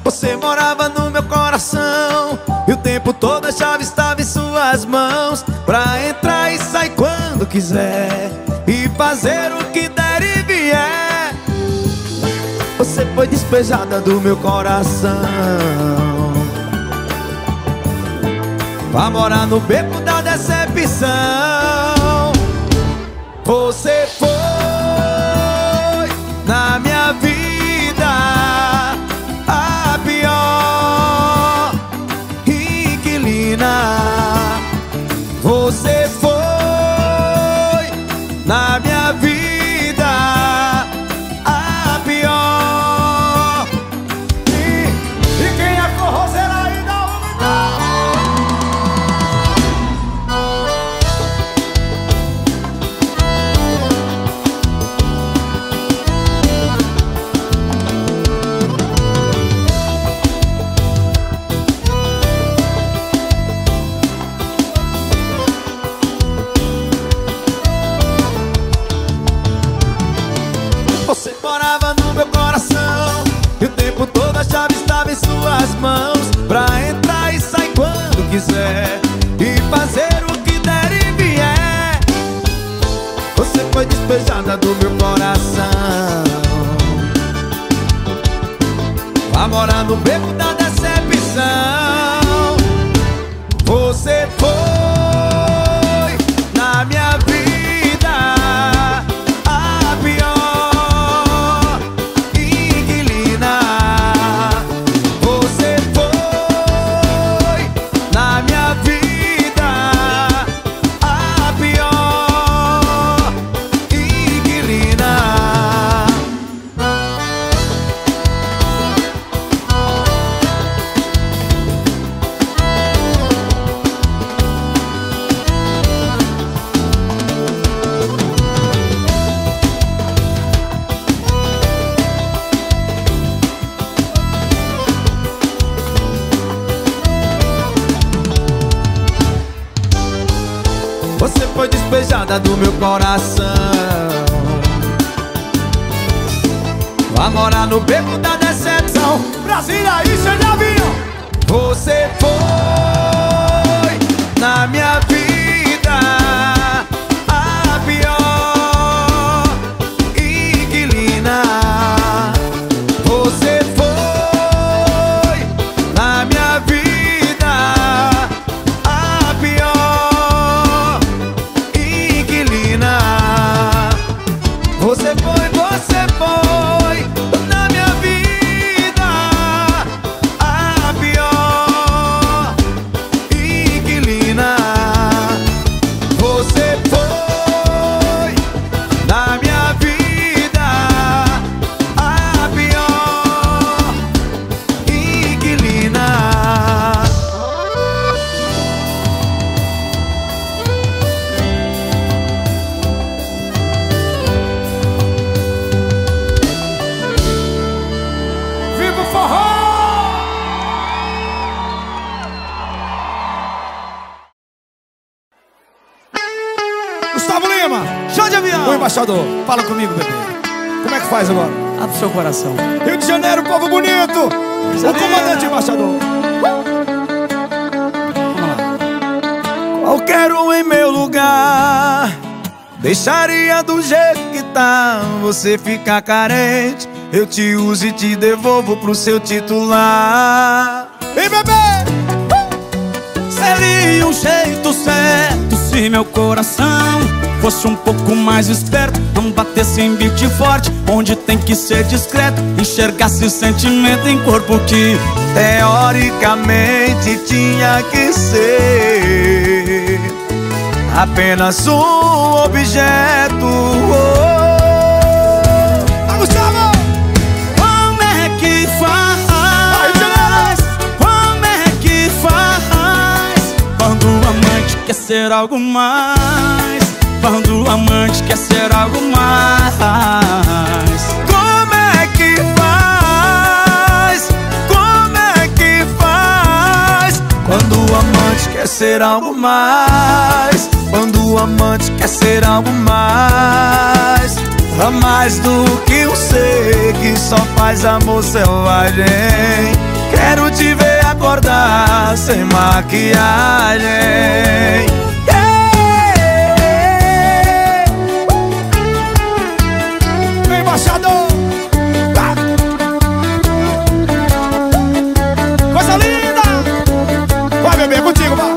Você morava no meu coração e o tempo todo a chave estava em suas mãos, pra entrar e sair quando quiser e fazer o que der e vier. Você foi despejada do meu coração, vai morar no beco da decepção. Você foi na minha vida a pior inquilina. Você foi na minha vida a pior. E quem é forrozeiro aí dá Você morava no meu coração e o tempo todo a chave estava em suas mãos, pra entrar e sair quando quiser e fazer o que der e vier. Você foi despejada do meu coração, vai morar no beco da decepção. Você foi na minha vida a pior inquilina. Você foi na minha vida a pior inquilina. Você foi despejada do meu coração, vai morar no beco da decepção. Brasília, isso é de avião. Você foi na minha vida a pior inquilina. Você foi na minha vida a pior inquilina. Você foi na minha vida a pior inquilina. Você foi na minha vida a pior inquilina. Viva o forró! Gustavo Lima, show de avião! Oi, embaixador, fala comigo, bebê. Como é que faz agora? Abre seu coração. Rio de Janeiro, povo bonito! O comandante embaixador. Qualquer um em meu lugar deixaria do jeito que tá. Você fica carente, eu te uso e te devolvo pro seu titular. Ei, bebê! Seria um jeito certo se meu coração fosse um pouco mais esperto, não batesse em beat forte, onde tem que ser discreto, enxergasse sentimento em corpo que teoricamente tinha que ser apenas um objeto. Gustavo! Como é que faz? Como é que faz? Quando o amante quer ser algo mais, quando o amante quer ser algo mais. Como é que faz? Como é que faz? Quando o amante quer ser algo mais, quando o amante quer ser algo mais. A mais do que um ser que só faz amor selvagem. Quero te ver acordar sem maquiagem. Embaixador, coisa linda. Vai, bebê, é contigo, vai.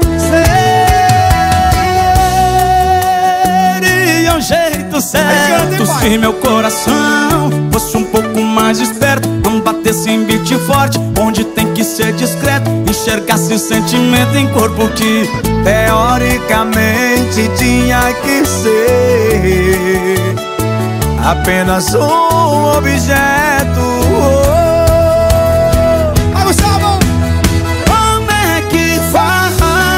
Seria um jeito certo se meu coração fosse um pouco mais esperto, não batesse em beat forte, onde tem que ser discreto, enxergasse sentimento em corpo que teoricamente tinha que ser apenas um objeto. Vai, Gustavo! Como é que faz?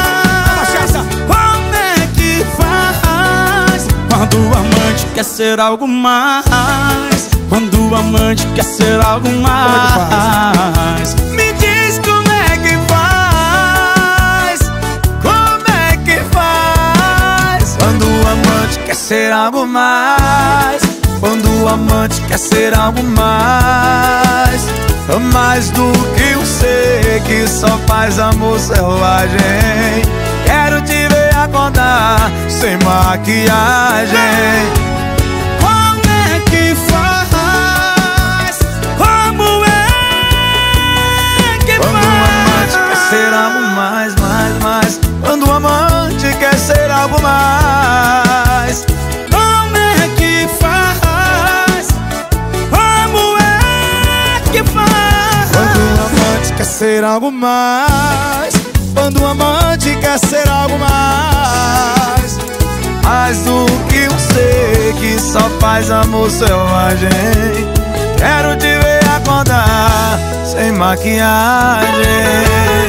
Como é que faz? Quando o amante quer ser algo mais, quando o amante quer ser algo mais. Me diz como é que faz, como é que faz, quando o amante quer ser algo mais, quando o amante quer ser algo mais, mais do que um ser que só faz amor selvagem. Quero te ver acordar sem maquiagem. Como é que faz? Como é que Quando faz? o amante quer ser algo mais, mais, mais, quando o amante quer ser algo mais. Como é que faz? Como é que faz? Quando o amante quer ser algo mais, quando o amante quer ser algo mais, mais do que um ser que só faz amor selvagem. Quero te ver acordar sem maquiagem.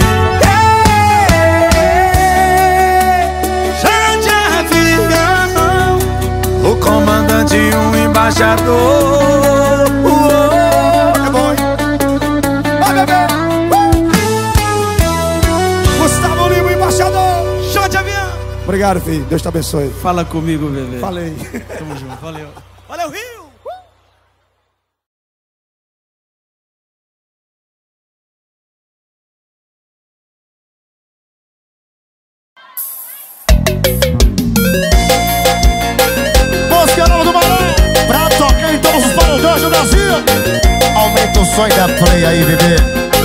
Já de avião, O comandante e um embaixador. é bom, hein? Vai, bebê! Gustavo Lima, embaixador. Chama de avião. Obrigado, filho. Deus te abençoe. Fala comigo, bebê. Falei. Tamo junto, valeu. Valeu, Rio! Música nova do Barão, pra tocar em todos os paredões do Brasil. Aumenta o som da play aí, bebê.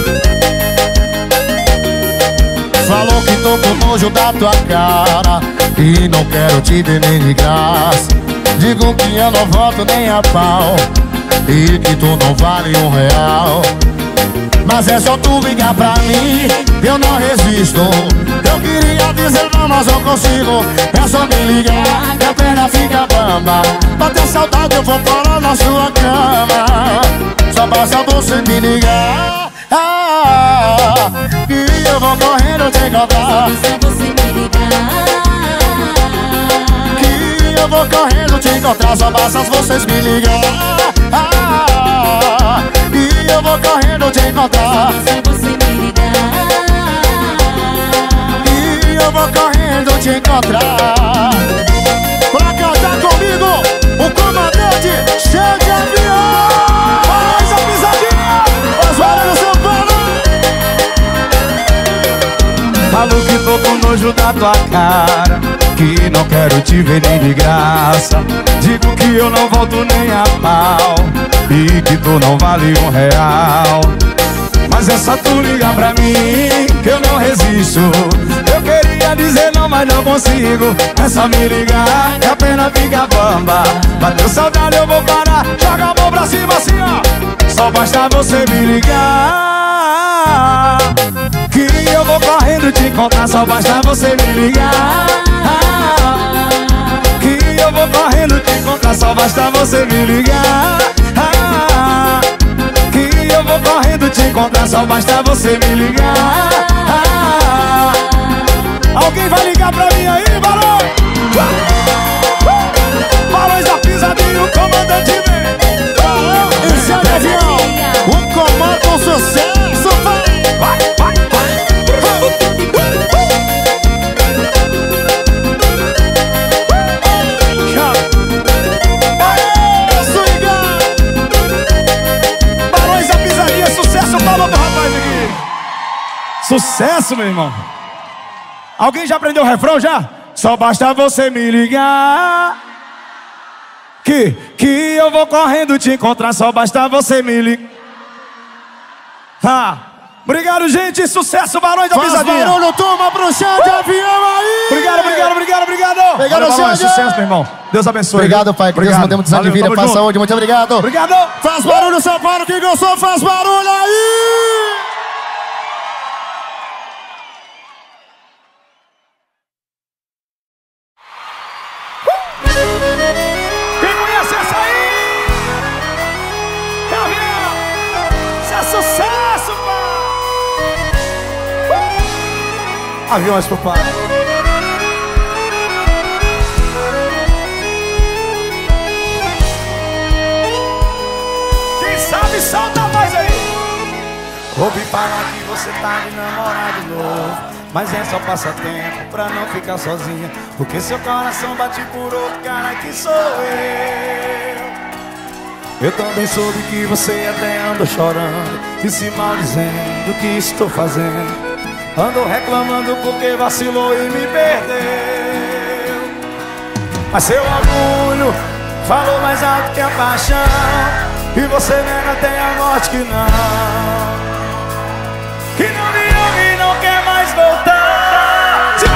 Falou que tô com nojo da tua cara e não quero te ver nem de graça. Digo que eu não volto nem a pau e que tu não vale R$1. Mas é só tu ligar pra mim, eu não resisto. Eu queria dizer não, mas não consigo. É só me ligar, minha perna fica bamba. Bater saudade eu vou parar na sua cama. Só basta você me ligar, que eu vou correndo te encontrar. Que eu vou correndo te encontrar. Só basta vocês me ligar, e eu vou correndo te encontrar. E eu vou correndo te encontrar. Pra cantar comigo, o comandante cheio de avião. Faz a pisadinha, faz vários São Paulo. Falo que tô com nojo da tua cara, que não quero te ver nem de graça. Digo que eu não volto nem a pau e que tu não vale R$1. Mas é só tu ligar pra mim que eu não resisto. Eu queria dizer não, mas não consigo. É só me ligar que a pena fica bamba. Bateu saudade eu vou parar. Joga a mão pra cima assim, ó. Só basta você me ligar, que eu vou correndo te encontrar. Só basta você me ligar, que eu vou correndo te encontrar. Só basta você me ligar, que eu vou correndo te encontrar. Só basta você me ligar. Alguém vai ligar pra mim aí, Barão? Barões da pisadinha, o comandante vem. Esse é o avião, o comando com sucesso. Vai, vai, vai. Barões da pisadinha, sucesso, palma pro rapaz aqui. Sucesso, meu irmão. Alguém já aprendeu o refrão já? Só basta você me ligar que eu vou correndo te encontrar. Só basta você me ligar. Obrigado, gente. Sucesso, Barões da Pisadinha. Barulho, turma, pro chão de avião aí. Obrigado. Obrigado, Barões, sucesso, meu irmão. Deus abençoe. Obrigado, pai. Que Deus nos dê muitos anos de vida, paz, saúde. Muito obrigado. Obrigado. Faz barulho, São Paulo. Quem gostou, faz barulho aí. Quem conhece essa aí? Gavião! Isso é sucesso, pai! Aviões pro pai. Quem sabe solta a voz aí! Ouvi falar que você tá de namorado novo, mas é só passatempo pra não ficar sozinha, porque seu coração bate por outro cara que sou eu. Eu também soube que você até andou chorando e se maldizendo que estou fazendo. Andou reclamando porque vacilou e me perdeu. Mas seu orgulho falou mais alto que a paixão, e você nega até a morte que não. Que não me ama e não quer mais voltar. Se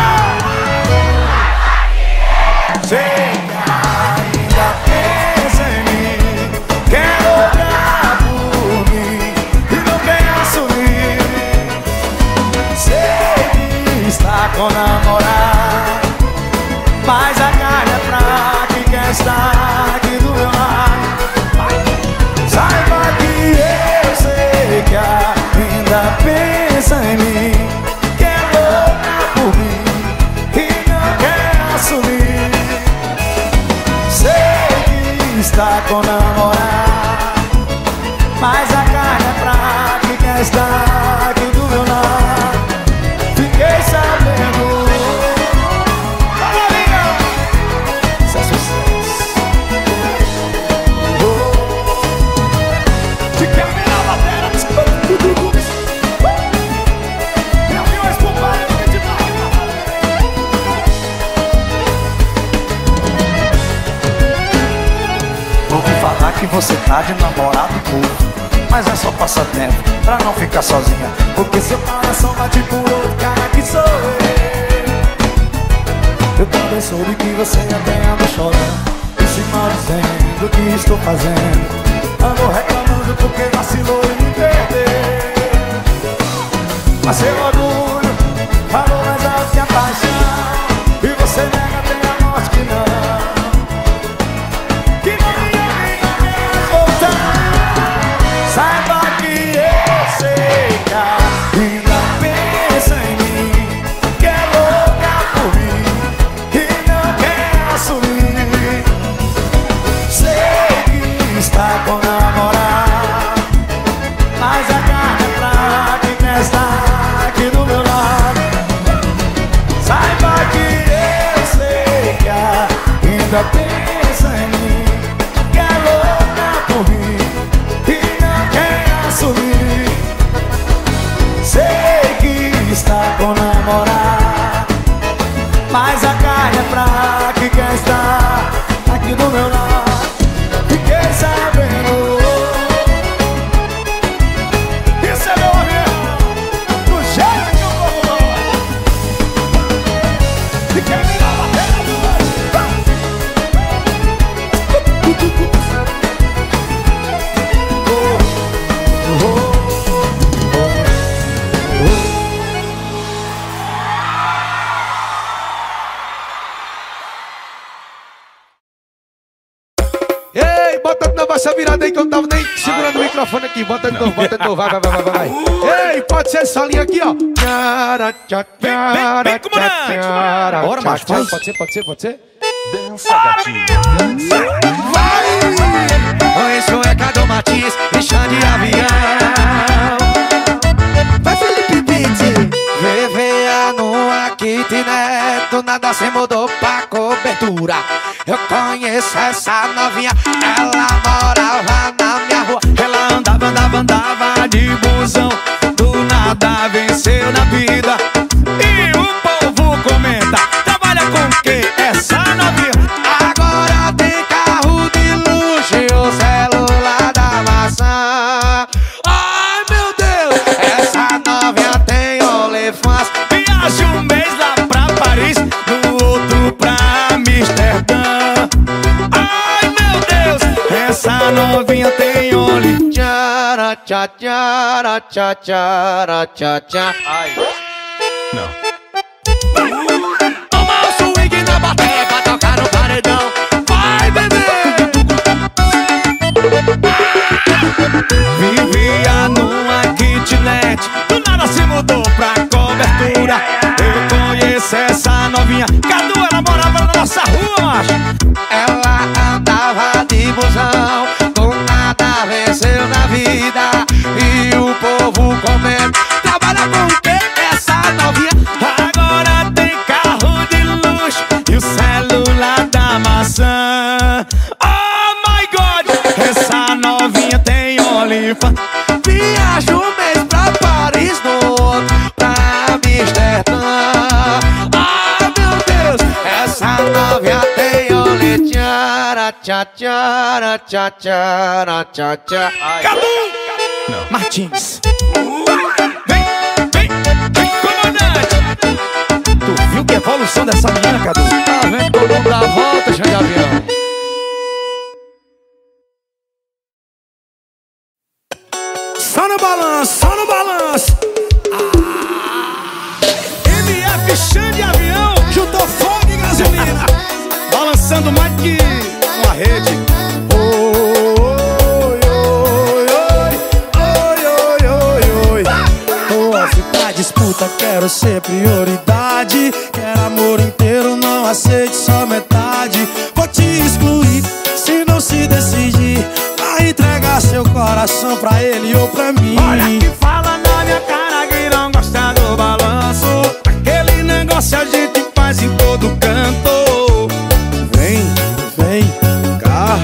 sei que ainda pensa em mim, quer olhar por mim e não quer assumir. Sei que está com namorado, mas a carne é fraca e quer estar aqui do meu lado. Saiba que eu sei que ainda pensa em mim, quer louca por mim e não quer assumir. Sei que está com namorado, mas a carne é fraca e quer estar aqui do meu lado. Fiquei sabendo. Fala, amiga! Isso é sucesso. De que a minha matéria aviões pro pai, de ouvi falar que você tá de namorado novo, mas é só passatempo pra não ficar sozinha, porque seu coração bate por outro cara que sou eu. Eu também soube que você até anda chorando e se maldizendo que estou fazendo. Andou reclamando porque vacilou e me perdeu. Mas seu orgulho falou mais alto que a paixão, e você nega até a morte que não. Que não me ama e não quer voltar. Saiba que eu sei que ainda pensa em mim, que é louca por mim e não quer assumir. Sei que está com namorado, mas a carne é fraca e quer estar aqui do meu lado. Saiba que eu sei que ainda pensa em mim, que é louca por mim e não quer assumir. Sei que está com namorado, mas a carne é fraca e quer estar aqui do meu lado. Fiquei sabendo. Isso é meu avião, do jeito que eu vou. E quer me dar uma terra do Ei, bota de novo essa virada aí que eu não tava nem segurando o microfone aqui. Bota de novo, vai. Ei, pode ser essa linha aqui, ó. Vem, comandante. Bora, macho, pode ser. Dança, gatinho. Conheço o Cadu Martins e chão de avião. Vai, Felipe Pitts. VVA no kitnet, do nada se mudou pra cobertura. Eu conheço essa novinha, ela morava na minha rua. Ela andava de busão, do nada venceu tchá, tchá, tchá, tchá, tchá, tchá. Ai. Não. Toma o swing na bateria pra tocar no paredão. Vai, bebê! Vivia numa kitnet, do nada se mudou pra cobertura. Eu conheço essa novinha, Cadu, ela morava na nossa rua, macho. Ela andava de busão, do nada venceu na vida. E o povo comenta, trabalha com o quê? Essa novinha Agora tem carro de luxo e o celular da maçã. Oh my God, essa novinha tem oliva. viaja um mês pra Paris, no outro pra Amsterdã. Ah, meu Deus, essa novinha tem olho. Tchara, tchá, tchara, tchá, tchara, tchá, tchá. Cadu! Não. Martins. Vem, comandante. Tu viu que evolução dessa menina, Cadu? Tá vendo todo mundo dá a volta, chão de avião? Só no balanço, só no balanço. MF chão de avião, juntou fogo e gasolina. Balançando mais que uma rede. Oi, oi, oi, oi, oi, oi. Tô off pra disputa, quero ser prioridade. Quero amor inteiro, não aceite só metade. Vou te excluir se não se decidir. Vai entregar seu coração pra ele ou pra mim. Olha que fala na minha cara que não gosta do balanço. Aquele negócio a gente faz em todo canto. Vem cá,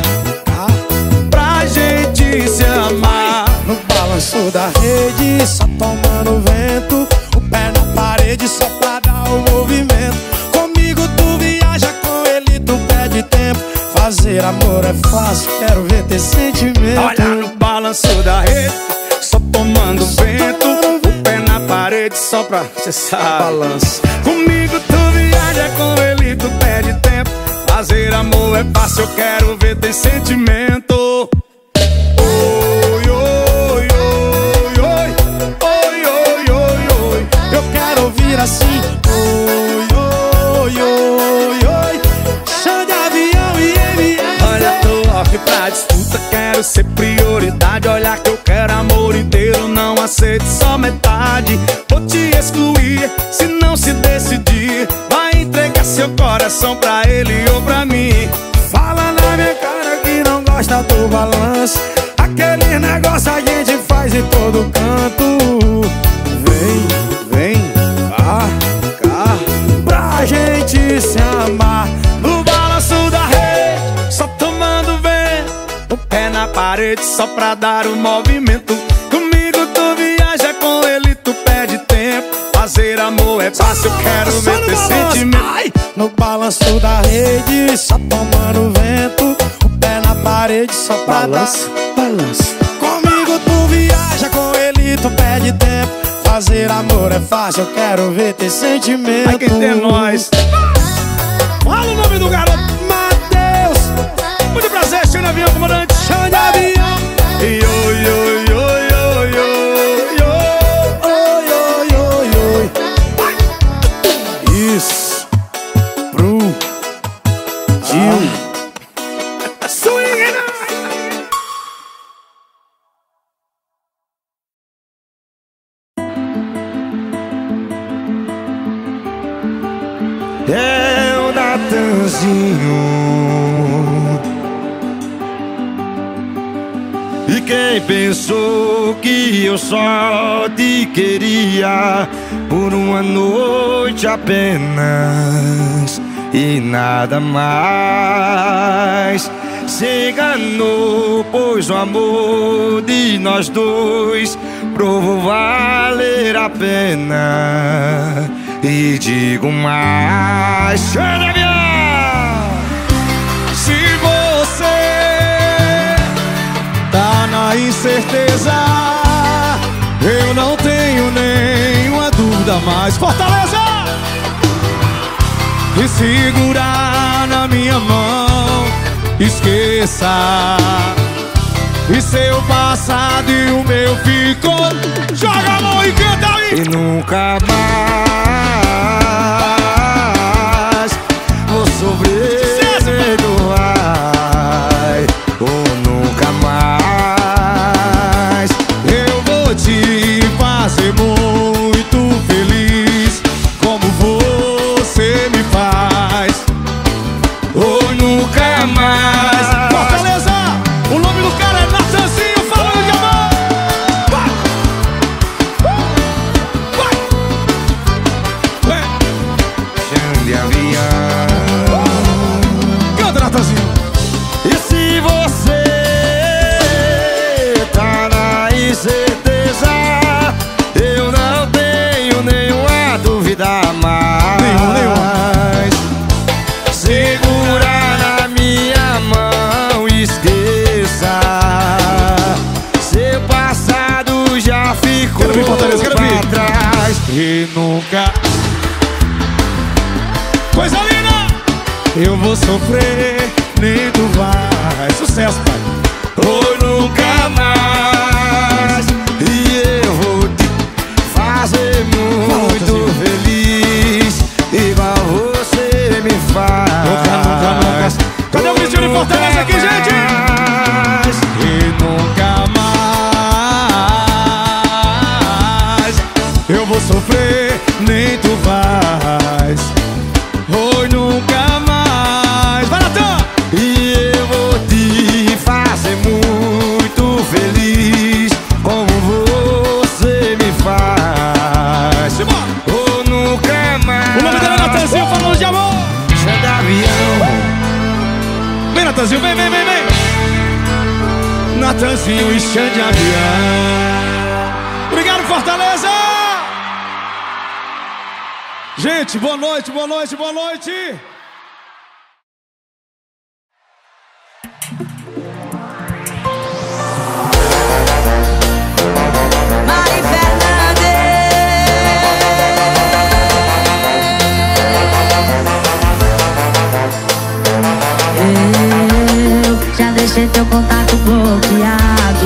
pra gente se amar. No balanço da rede, só tomando vento. O pé na parede só pra dar o movimento. Comigo tu viaja, com ele tu perde tempo. Fazer amor é fácil, quero ver ter sentimento. Olha no balanço da rede, só tomando vento. O pé na parede só pra, cê sabe, balanço. Comigo tu viaja, com ele tu perde tempo. Fazer amor é fácil, eu quero ver ter sentimento. Oi, oi, oi, oi, oi, oi, oi, oi. Eu quero ouvir assim. Oi, oi, oi, oi. Chão de avião e MF. Olha, tô off pra disputa, quero ser prioridade. Olha que eu quero amor inteiro, não aceito só metade. Vou te excluir se não se decidir. Vai entregar seu coração pra ele ou pra mim. Fala na minha cara que não gosta do balanço. Aquele negócio a gente faz em todo canto. Vem cá, pra gente se amar. No balanço da rede, só tomando vento. O pé na parede só pra dar o movimento. Comigo tu viaja, com ele tu perde tempo. Fazer amor é fácil, eu quero ver ter sentimento. Ai! No balanço da rede, só tomando vento. O pé na parede só pra balanço. Comigo tu viaja, com ele tu perde tempo. Fazer amor é fácil, eu quero ver ter sentimento. Ai, quem tem nós. Fala o nome do garoto, Matheus. Muito prazer, chão de avião, comandante. Chão de avião. Oi, oi, oi, oi, oi, oi, oi, oi. Isso. Pro Gil. Swing. É o Natanzinho. E quem pensou que eu só te queria por uma noite apenas e nada mais, se enganou, pois o amor de nós dois provou valer a pena. E digo mais, se você tá na incerteza, eu não tenho nenhuma dúvida mais. Fortaleza! E segurar na minha mão, esqueça. E seu passado e o meu ficou. Joga a mão e canta aí. E nunca mais vou sofrer. Ai, ou nunca mais eu vou te fazer muito feliz, como você me faz. ou nunca mais. Fortaleza, o nome do cara é Natanzinho, falando de amor. Vai! Chão de avião. Canta, Natanzinho. E se você tá na incerteza, eu não tenho nenhuma dúvida mais. Nenhuma. Segura na minha mão, esqueça. Seu passado já ficou Quero vir, Fortaleza, quero vir. pra trás. E nunca. Coisa linda! Eu vou sofrer, nem tu vai. Sucesso, pai. Ou nunca mais. E eu vou te fazer muito feliz, igual você me faz. Nunca. Cadê o vestido de Fortaleza aqui, gente? E nunca mais eu vou sofrer, nem tu vais. Oi, nunca mais. Vai, Natan! E eu vou te fazer muito feliz, como você me faz. Simbora! Ou nunca mais. O nome dele é Natanzinho, falando de amor. Chão de avião. Vem, Natanzinho, vem. Natanzinho e chão de avião. Obrigado, Fortaleza! Gente, boa noite. Mari Fernandes. Eu já deixei teu contato bloqueado.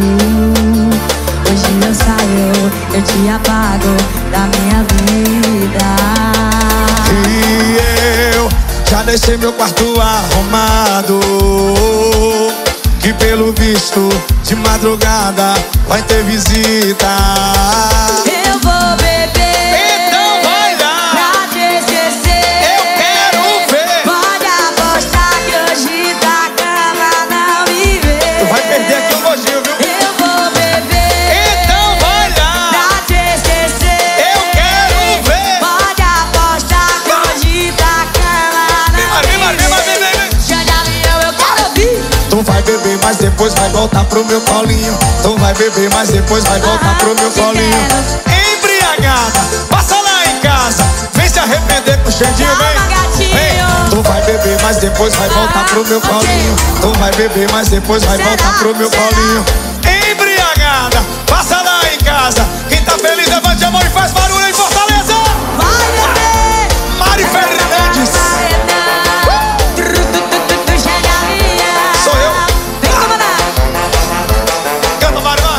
Hoje eu saio, eu te apago da minha vida. E eu já deixei meu quarto arrumado, que pelo visto de madrugada vai ter visita. Eu vou beber, Então vai lá, pra te esquecer. eu quero ver. Pode apostar que hoje da cama não me vê. Tu vai perder aqui o gojinho, viu? Eu vou beber, Então vai lá, pra te esquecer. eu quero ver. Pode apostar que hoje da cama não Vem. Xande Avião, eu quero ouvir. Tu vai beber, mas depois vai voltar pro meu colinho. Tu vai beber, mas depois vai voltar pro meu colinho. Embriagada, passa lá em casa, vem se arrepender com o Xandinho, vem. Calma, gatinho. Tu vai beber, mas depois vai voltar pro meu colinho. Tu vai beber, mas depois vai voltar pro meu colinho. Embriagada, passa lá em casa. Quem tá feliz, levante a mão e faz barulho em Fortaleza. Vai beber. Mari Fernandes. Xande Avião. Sou eu. Vem comandar. Canta, Mari, vai.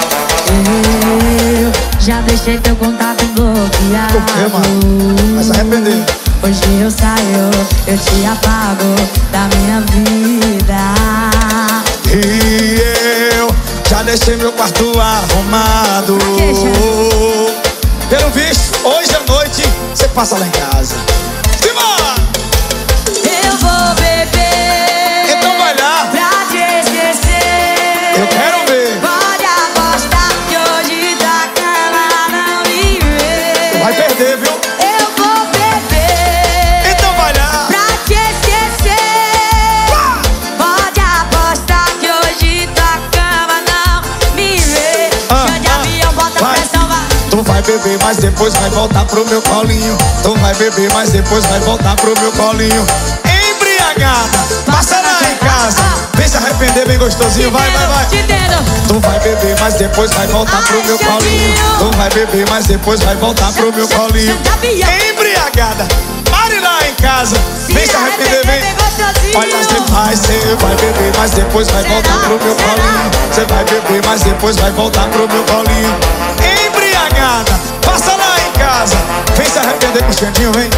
Eu já deixei teu contato bloqueado. Por quê, mano? Vai se arrepender. Hoje eu saio, eu te apago da minha vida. E eu já deixei meu quarto arrumado. Pra quê, Xande? Pelo visto, hoje à noite você passa lá em casa. Simbora! Eu vou beber, Então vai lá, pra te esquecer. eu quero ver. Pode apostar que hoje da cama não me vê. Vai perder, viu? Eu vou beber, Então vai lá. pra te esquecer. Pode apostar que hoje da cama não me vê. Xande Avião, bota vai. pressão, vai. Tu vai beber, mas depois vai voltar pro meu colinho. Tu vai beber, mas depois vai voltar pro meu colinho. Embriagada, passa lá em casa, vem se arrepender bem gostosinho, vai. Te entendo. Tu vai beber, mas depois vai voltar pro meu colinho. Tu vai beber, mas depois vai voltar pro meu colinho. Embriagada, Mari lá em casa, vem se arrepender, vem. Olha, cê vai beber, mas depois vai voltar pro meu colinho. Cê vai beber, mas depois vai voltar pro meu colinho. Embriagada, passa lá em casa, vem se arrepender com o Xandinho, vem.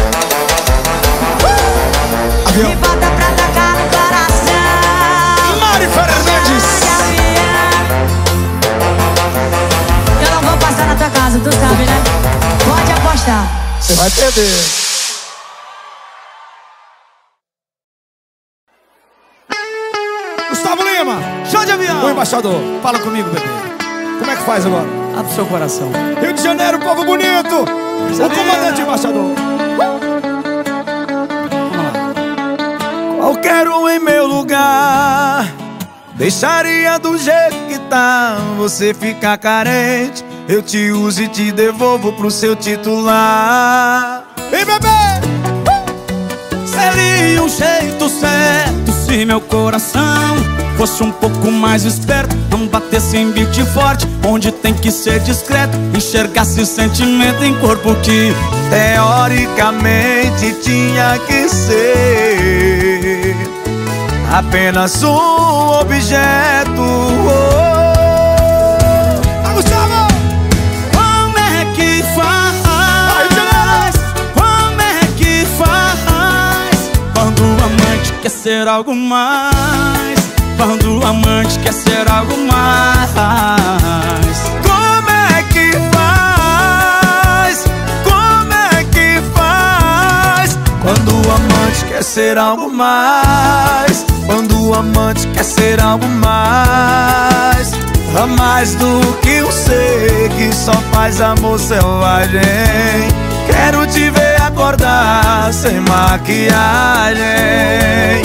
Avião. Me bota pra tacar no coração. Mari Fernandes. Eu não vou passar na tua casa, tu sabe, né? Pode apostar. Você vai perder. Gustavo Lima, show de avião. O embaixador, fala comigo, bebê. Como é que faz agora? Abre seu coração. Rio de Janeiro, povo bonito. O comandante embaixador. Qualquer um em meu lugar deixaria do jeito que tá. Você fica carente, eu te uso e te devolvo pro seu titular. Vem, bebê! Seria um jeito certo se meu coração fosse um pouco mais esperto, não batesse em beat forte, onde tem que ser discreto, enxergasse sentimento em corpo que teoricamente tinha que ser apenas um objeto. Gustavo! Como é que faz? Como é que faz? Quando o amante quer ser algo mais, quando o amante quer ser algo mais. Como é que faz? Como é que faz? Quando o amante quer ser algo mais, quando o amante quer ser algo mais. A mais do que um ser que só faz amor selvagem. Quero te ver acordar sem maquiagem.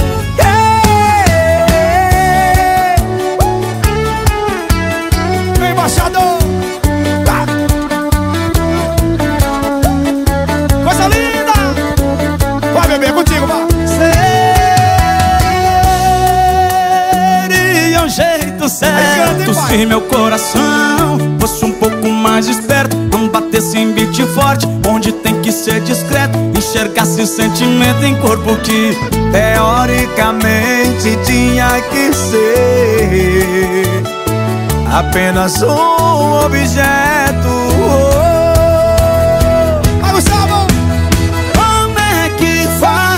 Embaixador, coisa linda. Vai, bebê, contigo, vai. Seria um jeito certo se meu coração fosse um pouco mais esperto, não batesse em beat forte, onde tem que ser discreto, enxergasse sentimento em corpo que teoricamente tinha que ser apenas um objeto. Gustavo! Como é que faz?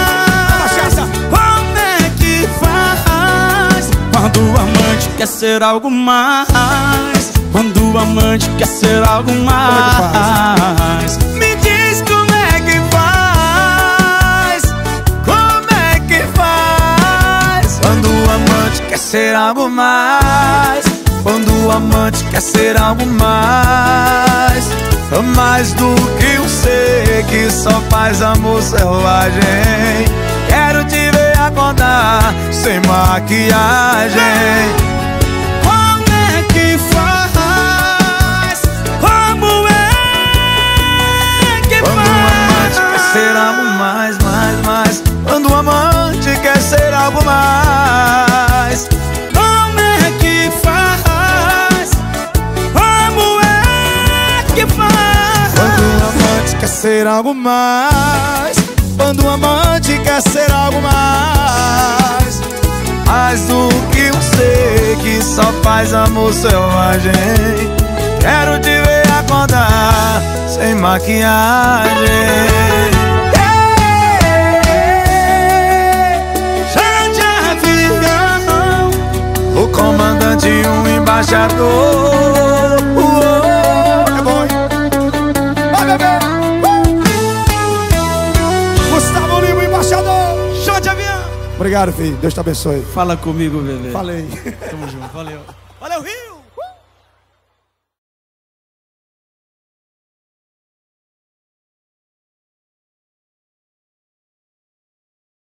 Como é que faz? Quando o amante quer ser algo mais, quando o amante quer ser algo mais. Me diz como é que faz. Como é que faz? Quando o amante quer ser algo mais, quando o amante quer ser algo mais. Mais do que um ser que só faz amor selvagem. Quero te ver acordar sem maquiagem. Como é que faz? Como é que faz? Quando o amante quer ser algo mais, mais, mais. Quando o amante quer ser algo mais. Como é que faz? Como é que faz? Quando o amante quer ser algo mais, quando o amante quer ser algo mais. Mais do que um ser que só faz amor selvagem. Quero te ver acordar sem maquiagem. Xande avião, O comandante e um embaixador. É bom, hein? Vai, bebê! Gustavo Lima, embaixador. show de avião. Obrigado, filho. Deus te abençoe. Fala comigo, bebê. Falei. Tamo junto, valeu. Valeu, Rio!